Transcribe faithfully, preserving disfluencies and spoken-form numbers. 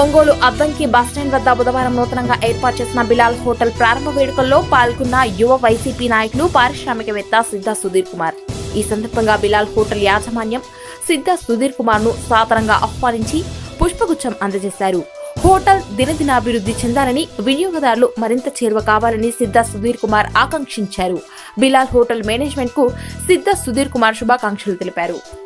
Ongole Addanki bus stand వద్ద బుధవారం నూతనంగా ఏర్పాటు చేసిన బిలాల్ హోటల్ ప్రారంభ వేడుకల్లో పాల్గొన్న యువ వైసీపీ నాయకులు పారిశ్రామికవేత్త సిద్ధా సుధీర్ కుమార్. ఈ సందర్భంగా బిలాల్ హోటల్ యాజమాన్యం సిద్ధా సుధీర్ కుమార్ ను సాదరంగా ఆహ్వానించి పుష్పగుచ్చం అందజేశారు. హోటల్ దినదినాభివృద్ధి చెందాలని, వినియోగదారులు మరింత చేరువ కావాలని సిద్ధా సుధీర్ కుమార్ ఆకాంక్షించారు. బిలాల్ హోటల్ మేనేజ్మెంట్ కు సిద్ధా సుధీర్ కుమార్ శుభాకాంక్షలు తెలిపారు.